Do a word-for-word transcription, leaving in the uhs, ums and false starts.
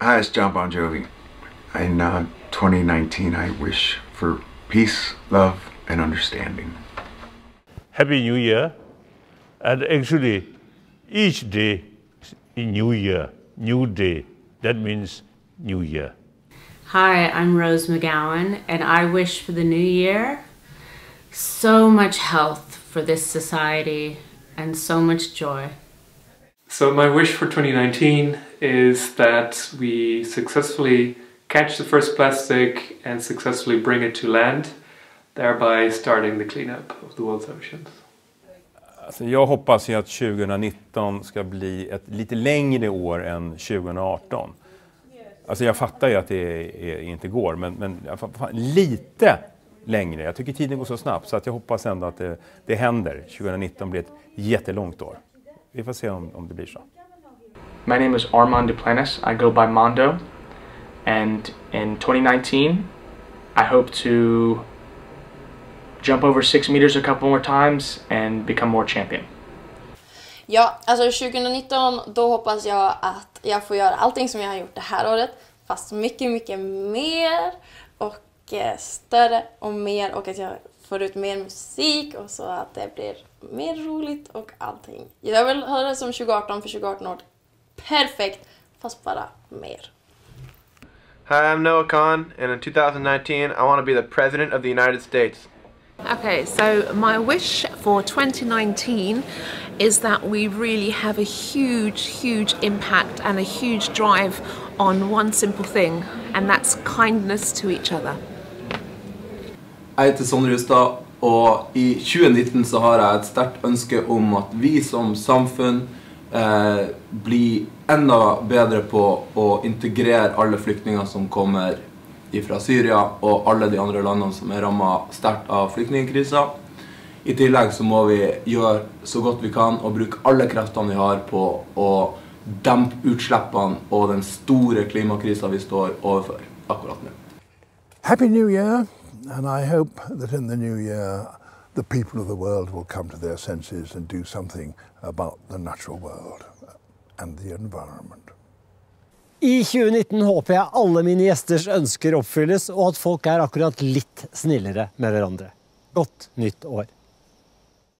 Hi, it's John Bon Jovi. In uh, twenty nineteen, I wish for peace, love, and understanding. Happy New Year. And actually, each day in New Year, new day, that means New Year. Hi, I'm Rose McGowan, and I wish for the new year so much health for this society and so much joy. So my wish for twenty nineteen is that we successfully catch the first plastic and successfully bring it to land, thereby starting the cleanup of the world's oceans. Alltså jag hoppas ju att tjugonitton ska bli ett lite längre år än tjugoarton. Alltså jag fattar ju att det är, inte går, men, men lite längre. Jag tycker tiden går så snabbt så att jag hoppas ändå att det, det händer. tjugonitton blir ett jättelångt år. Vi får se om, om det blir så. My name is Armand Duplantis. I go by Mondo. And in twenty nineteen, I hope to jump over six meters a couple more times and become more champion. Ja, alltså tjugonitton, då hoppas jag att jag får göra allting som jag har gjort det här året, fast mycket, mycket mer och eh, större och mer, och att jag får ut mer musik och så att det blir mer roligt och allting. Jag vill ha det som tjugoarton, för tjugoarton år perfekt, fast bara mer. Hi, I'm Noah Khan, and in two thousand nineteen, I want to be the President of the United States. Okay, so my wish for twenty nineteen is that we really have a huge, huge impact and a huge drive on one simple thing, and that's kindness to each other. Jeg heter Sondre Justad, og i tjugonitton så har jeg et sterkt ønske om at vi som samfunn eh, blir enda bedre på å integrere alle flyktninger som kommer fra Syria og alle de andre landene som er rammet sterkt av flyktningkrisen. I tillegg så må vi gjøre så godt vi kan og bruke alle kreftene vi har på å dempe utslippene og den store klimakrisen vi står overfor akkurat nå. Happy New Year, and I hope that in the new year the people of the world will come to their senses and do something about the natural world and the environment. I tjugonitton håper jeg alle mine gjesters ønsker oppfylles, og at folk er akkurat litt snillere med hverandre. Godt nytt år!